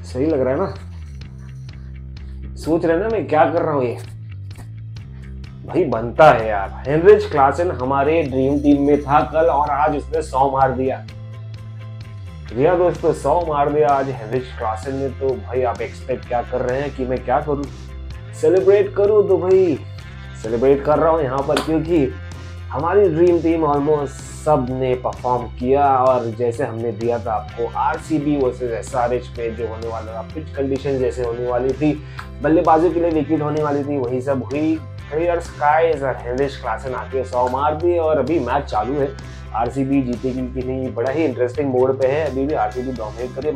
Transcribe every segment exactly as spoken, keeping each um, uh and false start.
सही लग रहा है ना? सोच रहे ना मैं क्या कर रहा हूँ ये? भाई बनता है यार। हेनरिच क्लासन हमारे ड्रीम टीम में था कल और आज उसने सौ मार दिया। भैया दोस्तों सौ मार दिया आज हेनरिच क्लासन ने। तो भाई आप एक्सपेक्ट क्या कर रहे हैं कि मैं क्या करूं? सेलिब्रेट करूं? तो भाई सेलिब्रेट कर रहा हूं यहाँ पर, क्योंकि हमारी ड्रीम टीम ऑलमोस्ट सब ने परफॉर्म किया। और जैसे हमने दिया था आपको आरसीबी वर्सेस एसआरएच में जो होने वाला था, पिच कंडीशन जैसे होने वाली थी, बल्लेबाजों के लिए विकेट होने वाली थी, वही सब हुई। क्लियर स्काइज और हेनरिच क्लासन आके सौ मार दिए और अभी मैच चालू है। आरसीबी जीतेगी कि नहीं, बड़ा ही इंटरेस्टिंग मोड पे है। अभी भी आरसीबी डोमिनेट करे।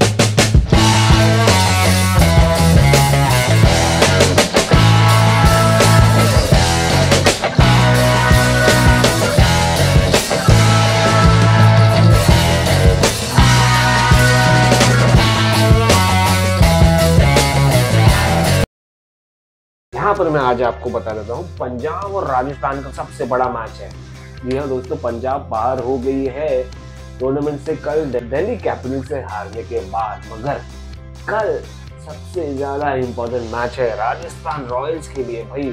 यहाँ पर मैं आज आपको बता देता हूँ पंजाब और राजस्थान का सबसे बड़ा मैच है। जी हाँ दोस्तों, पंजाब बाहर हो गई है टूर्नामेंट से कल दिल्ली कैपिटल से हारने के बाद, मगर कल सबसे ज्यादा इंपॉर्टेंट मैच है राजस्थान रॉयल्स के लिए। भाई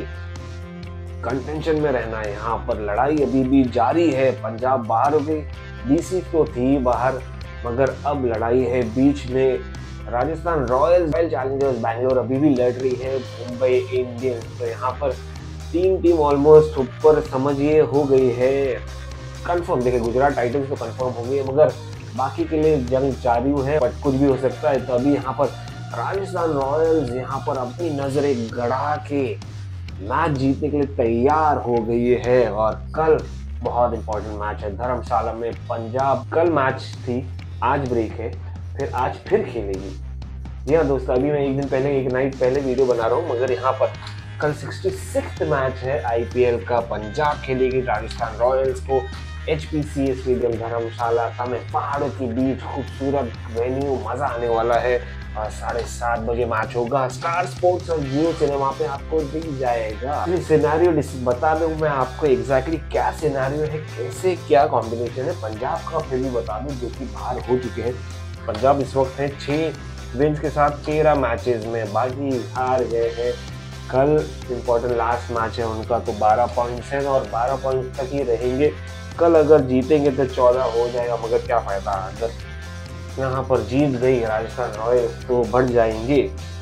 कंटेंशन में रहना है, यहाँ पर लड़ाई अभी भी जारी है। पंजाब बाहर हो गई, डीसी तो थी बाहर, मगर अब लड़ाई है बीच में। Rajasthan Royals Royal Challengers Bangalore अभी भी लड़ रही है मुंबई इंडियंस। तो यहाँ पर तीन टीम ऑलमोस्ट ऊपर समझिए हो गई है कंफर्म। देखिए गुजरात टाइटंस तो कंफर्म हो गई है, मगर बाकी के लिए जंग जारी है, बट कुछ भी हो सकता है। तो अभी यहाँ पर राजस्थान रॉयल्स यहाँ पर अपनी नजरें गड़ा के मैच जीतने के लिए तैयार हो गई है। और कल बहुत इंपॉर्टेंट मैच है धर्मशाला में। पंजाब कल मैच थी, आज ब्रेक है, फिर आज फिर खेलेगी। जी हाँ दोस्तों, अभी मैं एक दिन पहले एक नाइट पहले वीडियो बना रहा हूँ, मगर यहाँ पर कल छियासठवां मैच है आईपीएल का। पंजाब खेलेगी राजस्थान रॉयल्स को एचपीसीए स्टेडियम धर्मशाला का में, पहाड़ों के बीच, खूबसूरत वेन्यू, मजा आने वाला है। और साढ़े सात बजे मैच होगा। स्टार स्पोर्ट्स और जियो सिनेमा पे आपको दिख जाएगा। सिनेरियो बता दूं मैं आपको एग्जैक्टली क्या सिनेरियो है, कैसे क्या कॉम्बिनेशन है पंजाब का, फिर भी बता दूं जो कि बाहर हो चुके हैं। पंजाब इस वक्त है छह विन्स के साथ तेरह मैचेस में, बाकी हार गए हैं। कल इम्पोर्टेंट लास्ट मैच है उनका, तो बारह पॉइंट्स हैं और बारह पॉइंट्स तक ही रहेंगे। कल अगर जीतेंगे तो चौदह हो जाएगा, मगर क्या फायदा, अगर यहाँ पर जीत गई राजस्थान रॉयल्स तो बढ़ जाएंगे।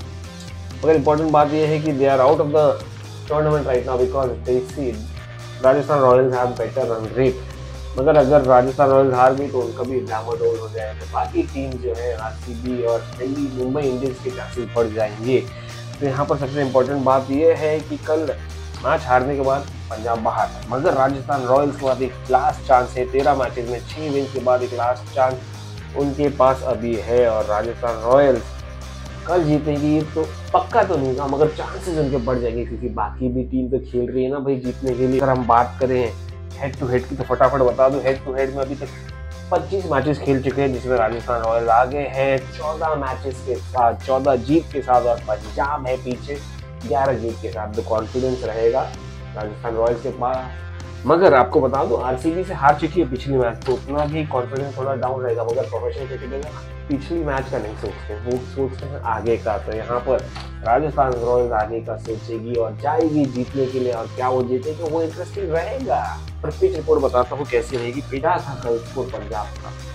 मगर इम्पोर्टेंट बात यह है कि they are out of the tournament right now because they see Rajasthan Royals have better run rate. मगर अगर राजस्थान रॉयल्स हार गई तो उनका भी डामाडोल हो जाएगा। बाकी टीम जो है आरसीबी और दिल्ली मुंबई इंडियंस के चांसेस बढ़ जाएंगे। तो यहाँ पर सबसे इम्पोर्टेंट बात यह है कि कल मैच हारने के बाद पंजाब बाहर, मगर राजस्थान रॉयल्स के बाद एक लास्ट चांस है। तेरह मैचेस में छह विन के बाद एक लास्ट चांस उनके पास अभी है। और राजस्थान रॉयल्स कल जीतेगी तो पक्का तो नहीं था, मगर चांसेस उनके बढ़ जाएंगे, क्योंकि बाकी भी टीम तो खेल रही है ना भाई जीतने के लिए। अगर हम बात करें हेड टू हेड की तो फटाफट बता दूं, हेड टू हेड में अभी तक पच्चीस मैचेस खेल चुके हैं, जिसमें राजस्थान रॉयल्स आगे है चौदह मैचेस के साथ, चौदह जीत के साथ, और पंजाब है पीछे ग्यारह जीत के साथ। तो कॉन्फिडेंस रहेगा राजस्थान रॉयल्स के पास। मगर आपको बता दूं आरसीबी से हार चुकी है पिछली मैच, तो उतना भी कॉन्फिडेंस थोड़ा डाउन रहेगा। मगर प्रोफेशनल क्रिकेटर ना पिछली मैच का नहीं सोचते, वो सोचते हैं आगे का। तो यहाँ पर राजस्थान रॉयल्स आगे का सोचेगी और जाएगी जीतने के लिए। और क्या वो जीतेगी वो इंटरेस्टिंग रहेगा। और पिच रिपोर्ट बताता हूँ कैसी रहेगी। पिटा था कल स्कोर पंजाब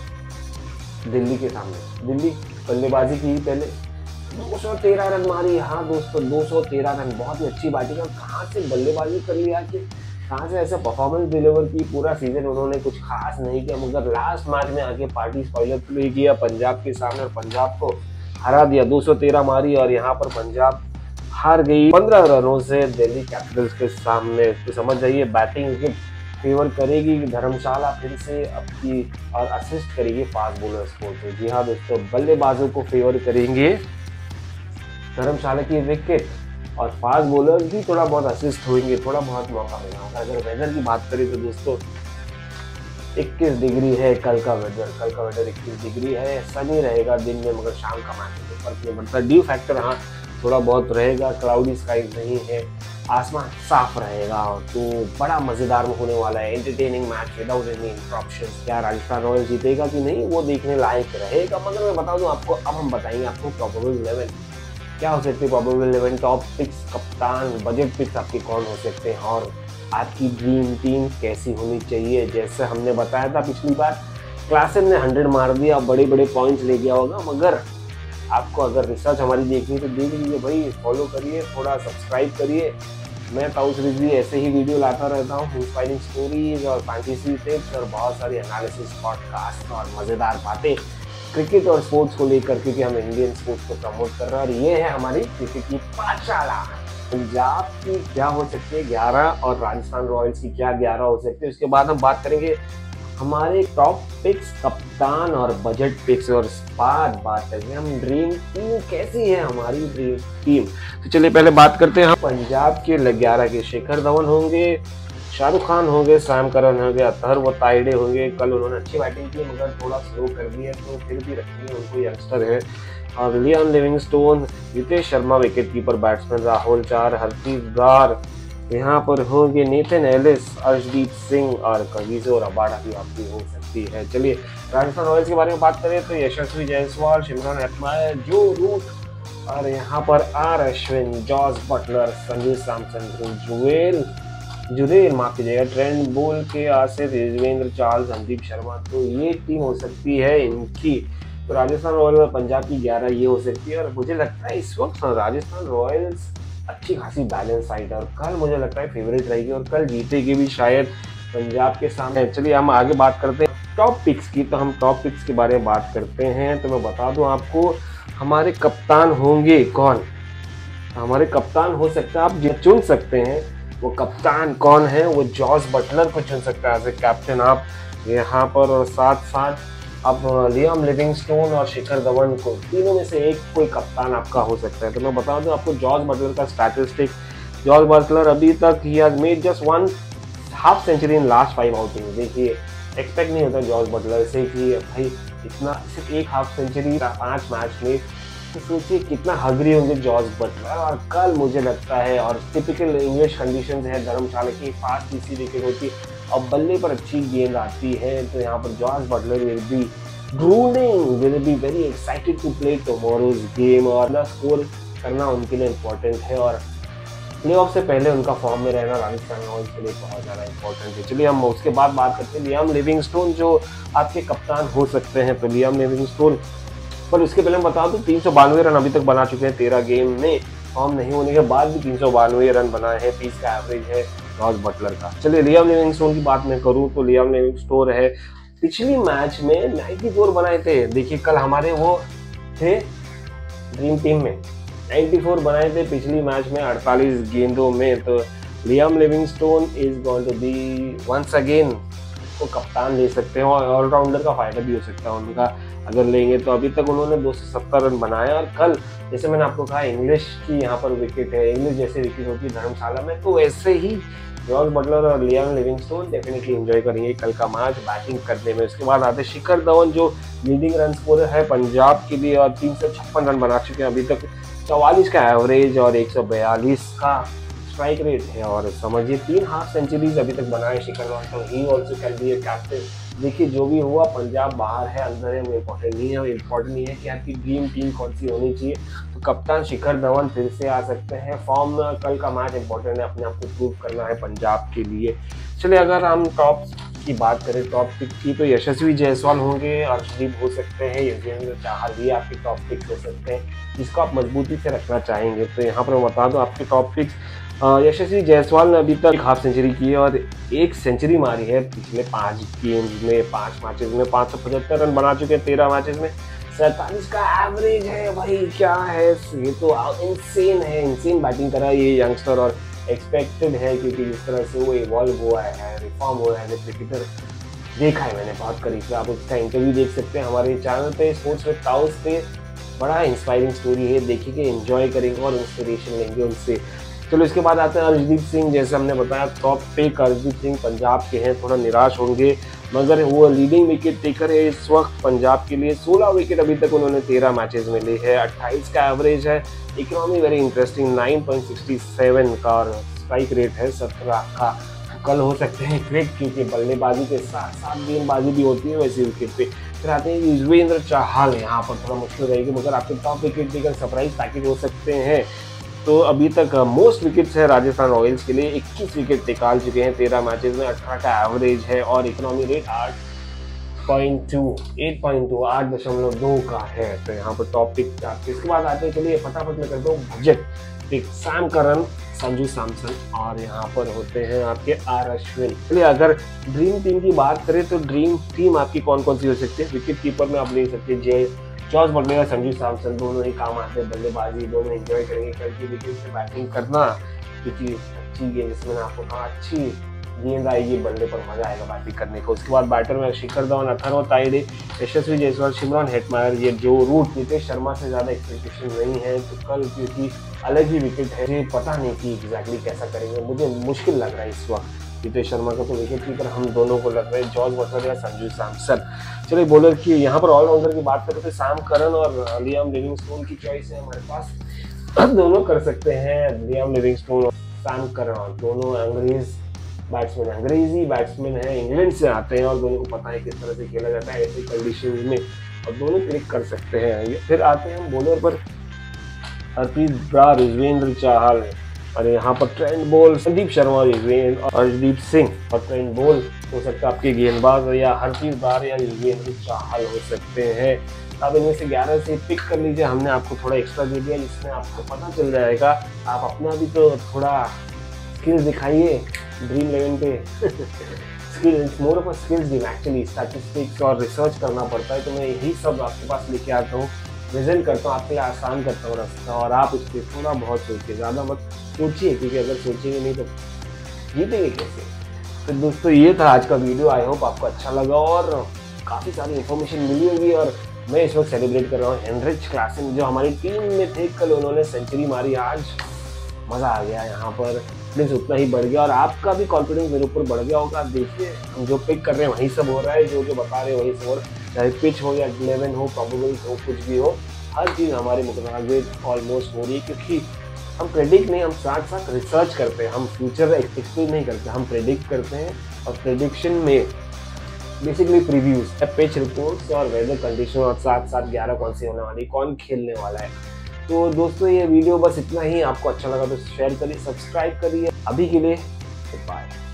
का दिल्ली के सामने। दिल्ली बल्लेबाजी की पहले दो सौ तेरह रन मारी। हाँ दोस्तों दो सौ तेरह रन, बहुत ही अच्छी बैटिंग। कहाँ से बल्लेबाजी कर लिया कि कहाँ से ऐसा परफॉर्मेंस डिलीवर की। पूरा सीजन उन्होंने कुछ खास नहीं किया, मगर लास्ट मैच में आके पार्टी स्पॉइलर प्ले किया पंजाब के सामने और पंजाब को हरा दिया। दो सौ तेरह मारी और यहाँ पर पंजाब हार गई पंद्रह रनों से दिल्ली कैपिटल्स के सामने। तो समझ जाइए बैटिंग के फेवर करेगी धर्मशाला फिर से अपनी, और असिस्ट करेगी फास्ट बॉलर्स को। तो जी हाँ दोस्तों, बल्लेबाजों को फेवर करेंगे धर्मशाला की विकेट, और फास्ट बॉलर भी थोड़ा बहुत असिस्ट होंगे, थोड़ा बहुत मौका मिलेगा। अगर वेदर की बात करें तो दोस्तों इक्कीस डिग्री है कल का वेदर। कल का वेदर इक्कीस डिग्री है, सनी रहेगा दिन में, मगर शाम का मैच तो फर्क नहीं पड़ता। ड्यू फैक्टर हाँ थोड़ा बहुत रहेगा, क्लाउडी स्काई नहीं है। आसमान साफ रहेगा, तो बड़ा मजेदार होने वाला है, entertaining match without any interruptions. क्या राजस्थान रॉयल्स जीतेगा कि नहीं वो देखने लायक रहेगा। मगर मैं बता दूं आपको, अब हम बताएंगे आपको प्रोबेबल इलेवन क्या हो सकती है। प्रोबेबल इलेवन, टॉप पिक्स, कप्तान, बजट पिक्स आपके कौन हो सकते हैं और आपकी ड्रीम टीम कैसी होनी चाहिए। जैसे हमने बताया था पिछली बार, क्लासन ने हंड्रेड मार दिया, बड़े बड़े पॉइंट्स ले गया होगा। मगर आपको अगर रिसर्च हमारी देखनी तो देख लीजिए भाई, फॉलो करिए, थोड़ा सब्सक्राइब करिए। मैं ताउस रिजवी ऐसे ही वीडियो लाता रहता हूँ, इंस्पायरिंग स्टोरीज और फैंटेसी टिप्स और बहुत सारी एनालिसिस, पॉडकास्ट और मज़ेदार बातें क्रिकेट और स्पोर्ट्स को लेकर, क्योंकि हम इंडियन स्पोर्ट्स को प्रमोट कर रहे हैं। और ये है हमारी क्रिकेट की पाठशाला। पंजाब की क्या हो सकती है ग्यारह और राजस्थान रॉयल्स की क्या ग्यारह हो सकती है। उसके बाद हम बात करेंगे हमारे टॉप पिक्स, कप्तान और बजट पिक्स। और बाद बात करेंगे हम ड्रीम टीम कैसी है हमारी ड्रीम टीम। तो चलिए पहले बात करते हैं हम पंजाब के ग्यारह के। शिखर धवन होंगे, शाहरुख खान होंगे, सैम करन होंगे, अतहर व ताइडे होंगे। कल उन्होंने अच्छी बैटिंग की मगर थोड़ा स्लो कर दिया, तो फिर भी रखेंगे उनको, यंगस्टर है। और Liam Livingstone, Ritesh Sharma wicket keeper batsman, Rahul Chahar, Harpreet Brar, यहाँ पर होंगे नेथन एलिस, अर्शदीप सिंह और कगिसो रबाडा की आपकी हो सकती है। चलिए राजस्थान रॉयल्स के बारे में बात करें तो Yashasvi Jaiswal, Shimron Hetmyer, Joe Root और यहाँ पर R Ashwin, Jos Buttler, Sanju Samson, जुएल जुरेल माफ कीजिएगा, ट्रेंट बोल के, आसिफ, युजवेंद्र चाहल, संदीप शर्मा। तो ये टीम हो सकती है इनकी। तो राजस्थान रॉयल्स और पंजाब की ग्यारह ये हो सकती है। और मुझे लगता है इस वक्त राजस्थान रॉयल्स अच्छी खासी बैलेंस साइड है और कल मुझे लगता है फेवरेट रहेगी और कल जीतेगी भी शायद पंजाब के सामने। चलिए हम आगे बात करते हैं टॉप पिक्स की। तो हम टॉप पिक्स के बारे में बात करते हैं। तो मैं बता दूं आपको, हमारे कप्तान होंगे कौन। हमारे कप्तान हो सकता है, आप चुन सकते हैं वो कप्तान कौन है। वो जॉस बटलर को चुन सकता है एज ए कैप्टन आप यहाँ पर। और साथ साथ अब लियाम लिविंगस्टोन और शिखर धवन को, तीनों में से एक कोई कप्तान आपका हो सकता है। तो मैं बता दूं आपको जॉस बटलर का स्टैटिस्टिक। जॉस बटलर अभी तक ही has made just one half century in last five outing. देखिए एक्सपेक्ट नहीं होता जॉस बटलर से कि भाई इतना सिर्फ एक हाफ सेंचुरी पांच मैच में, तो सोचिए कितना हगरी होंगे जॉस बटलर। और कल मुझे लगता है, और टिपिकल इंग्लिश कंडीशंस है, धर्मशाला की फास्ट इसी विकेट होती है और बल्ले पर अच्छी गेंद आती है। तो यहाँ पर Jos Buttler will be drooling, will be very excited to play tomorrow's game. और स्कोर करना उनके लिए इम्पोर्टेंट है और प्लेऑफ से पहले उनका फॉर्म में रहना राजस्थान रॉयल्स के लिए बहुत ज़्यादा इंपॉर्टेंट है। चलिए हम उसके बाद बात करते हैं लियाम लिविंगस्टोन जो आपके कप्तान हो सकते हैं। तो लियाम लिविंगस्टोन, पर उसके पहले हम बता दूं तीन सौ बानवे रन अभी तक बना चुके हैं तेरह गेम में। फॉर्म नहीं होने के बाद भी तीन सौ बानवे रन बनाए हैं, तीस का एवरेज है जॉस बटलर का। चलिए लियाम लिविंगस्टोन की बात मैं करूं तो लियाम लिविंगस्टोन है, पिछली मैच में चौरानवे बनाए थे। देखिए कल हमारे वो थे ड्रीम टीम में, चौरानवे बनाए थे पिछली मैच में अड़तालीस गेंदों में। तो Liam Livingstone is going to be once again को कप्तान ले सकते हैं और ऑलराउंडर का फायदा भी हो सकता है उनका अगर लेंगे। तो अभी तक उन्होंने दो सौ सत्तर रन बनाए और कल जैसे मैंने आपको कहा इंग्लिश की यहाँ पर विकेट है, इंग्लिश जैसे विकेट होती है धर्मशाला में, तो वैसे ही जॉस बटलर और लियाम लिविंगस्टोन डेफिनेटली एंजॉय करेंगे कल का मैच बैटिंग करने में। उसके बाद आते शिखर धवन जो लीडिंग रन स्कोरर है पंजाब के लिए और तीन सौ छप्पन रन बना चुके हैं अभी तक, चौवालीस का एवरेज और एक सौ बयालीस का स्ट्राइक रेट है। और समझिए तीन हाफ सेंचुरीज अभी तक बनाए शिखर धवन, तो he also can be a captain. देखिए जो भी हुआ, पंजाब बाहर है अंदर है वो इम्पोर्टेंट नहीं है, वो इम्पोर्टेंट नहीं है कि आपकी ड्रीम टीम कौन सी होनी चाहिए। तो कप्तान शिखर धवन फिर से आ सकते हैं फॉर्म में, कल का मैच इंपॉर्टेंट है, अपने आप को प्रूव करना है पंजाब के लिए। चलिए अगर हम टॉप की बात करें टॉप पिक की, तो यशस्वी जायसवाल होंगे, अर्शदीप हो सकते हैं, युजवेंद्र चाहल भी आपके टॉप पिक हो सकते हैं जिसको आप मजबूती से रखना चाहेंगे। तो यहाँ पर मैं बता दूँ आपके टॉप पिक्स, यशस्वी जायसवाल ने अभी तक हाफ सेंचुरी की है और एक सेंचुरी मारी है पिछले पांच गेम्स में, पांच मैचेस में, पाँच सौ पचहत्तर रन बना चुके हैं तेरह मैचेस में, सैंतालीस का एवरेज है। भाई क्या है ये, तो इंसेन है, इंसेन बैटिंग करा ये यंगस्टर और एक्सपेक्टेड है क्योंकि जिस तरह से वो इवॉल्व हुआ है, रिफॉर्म हुआ है क्रिकेटर, देखा है मैंने बहुत करीब से। आप उसका इंटरव्यू देख सकते हैं हमारे चैनल पे स्पोर्ट्स विद ताउस पे, बड़ा इंस्पायरिंग स्टोरी है, देखिए इंजॉय करेंगे और इंस्पिरेशन लेंगे उनसे। चलो इसके बाद आते हैं अर्शदीप सिंह, जैसे हमने बताया टॉप पिक अर्शदीप सिंह पंजाब के हैं, थोड़ा निराश होंगे मगर वो लीडिंग विकेट टेकर है इस वक्त पंजाब के लिए, सोलह विकेट अभी तक उन्होंने तेरह मैचेस में ली है, अट्ठाईस का एवरेज है, economy very interesting nine point six seven का, और स्ट्राइक रेट है सत्रह का। कल हो सकते हैं क्रिक, क्योंकि बल्लेबाजी के साथ साथ गेंदबाजी भी होती है वैसे विकेट पे। फिर आते हैं युजवेंद्र चहल, यहाँ पर थोड़ा मुश्किल रहेगी मगर आपके टॉप विकेट देकर सरप्राइज पैकेज हो सकते हैं। तो अभी तक मोस्ट विकेट्स है राजस्थान रॉयल्स के लिए, इक्कीस विकेट निकाल चुके हैं तेरह मैचेस में, अठारह का एवरेज है और इकोनॉमी रेट आठ पॉइंट टू आठ पॉइंट टू आठ दशमलव दो का है। तो यहाँ पर टॉप पिक। इसके बाद आते हैं, चलिए फटाफट में करता हूँ budget pick. Sam Curran, Sanju Samson और यहाँ पर होते हैं आपके आर अश्विन। चलिए अगर ड्रीम टीम की बात करें तो ड्रीम टीम आपकी कौन कौन सी हो सकती है? विकेट कीपर में आप ले सकते हैं जय जॉर्ज बटलर, संजू सैमसन, दोनों ही काम आते हैं। बल्लेबाजी दोनों एंजॉय करेंगे, कल की विकेट से बैटिंग करना, क्योंकि अच्छी गेंद इसमें आपको कहा अच्छी गेंद आएगी, बल्ले पर मजा आएगा बैटिंग करने को। उसके बाद बैटर में शिखर धवन, अथर्व तायडे, यशस्वी जायसवाल, शिमरॉन हेटमायर। ये जो रूट नीतीश शर्मा से ज्यादा एक्सपेक्टेशन नहीं है, तो कल क्योंकि अलग ही विकेट है, मुझे पता नहीं कि एग्जैक्टली कैसा करेंगे, मुझे मुश्किल लग रहा है इस वक्त नीतीश शर्मा का। तो विकेट कीपर हम दोनों को लग रहा है जॉर्ज बटलर या संजू सैमसन। चलिए बॉलर की यहाँ पर ऑलराउंडर की बात करें तो सैम करन और लियाम लिविंगस्टोन की चॉइस है हमारे पास। दोनों कर सकते हैं, लियाम लिविंगस्टोन और सैम करन, दोनों अंग्रेज बैट्समैन, अंग्रेजी बैट्समैन है, इंग्लैंड से आते हैं और दोनों को पता है किस तरह से खेला जाता है ऐसी कंडीशंस में, और दोनों क्लिक कर सकते हैं। फिर आते हैं बॉलर पर, हरप्रीत ब्रार, युजवेंद्र चहल, और यहाँ पर ट्रेंट बोल संदीप शर्मा और युजवेंद्र और अर्शदीप सिंह, और ट्रेंट बोल हो सकता है आपके गेंदबाज या हरप्रीत ब्रार या युजवेंद्र चहल हो सकते हैं। अब इनमें से ग्यारह से पिक कर लीजिए, हमने आपको थोड़ा एक्स्ट्रा दे दिया जिसमें आपको पता चल जाएगा। आप अपना भी तो थोड़ा स्किल्स दिखाइए ड्रीम इलेवन पे। Skills more of a skills game actually, statistics और रिसर्च करना पड़ता है, तो मैं यही सब आपके पास लेके आता हूँ, प्रेजेंट करता हूँ, आपके लिए आसान करता हूँ रास्ता, और आप इस पर थोड़ा बहुत सोचिए, ज़्यादा मत सोचिए, क्योंकि अगर सोचेंगे नहीं तो जीतेंगे कैसे। तो दोस्तों ये था आज का वीडियो, आई होप आपको अच्छा लगा और काफ़ी सारी इन्फॉर्मेशन मिली होगी। और मैं इस वक्त सेलिब्रेट कर रहा हूँ हेनरिच क्लासन, जो हमारी टीम में थे, कल उन्होंने सेंचुरी मारी, आज मज़ा आ गया, यहाँ पर कॉन्फिडेंस उतना ही बढ़ गया और आपका भी कॉन्फिडेंस मेरे ऊपर बढ़ गया होगा। देखिए हम जो पिक कर रहे हैं वही सब हो रहा है, जो जो बता रहे हैं वही सब हो रहा है, चाहे पिच हो या इलेवन हो, प्रोबेबल हो, कुछ भी हो, हर चीज़ हमारे मुताबिक ऑलमोस्ट हो रही है, क्योंकि हम प्रेडिक्ट नहीं, हम साथ साथ रिसर्च करते हैं, हम फ्यूचर एक्सपेक्ट नहीं करते, हम प्रेडिक्ट करते हैं। और प्रेडिक्शन में बेसिकली प्रीव्यूज, पिच रिपोर्ट्स और वेदर कंडीशन, और साथ साथ ग्यारह कौन सी होने वाली, कौन खेलने वाला है। तो दोस्तों ये वीडियो बस इतना ही, आपको अच्छा लगा तो शेयर करिए, सब्सक्राइब करिए। अभी के लिए बाय।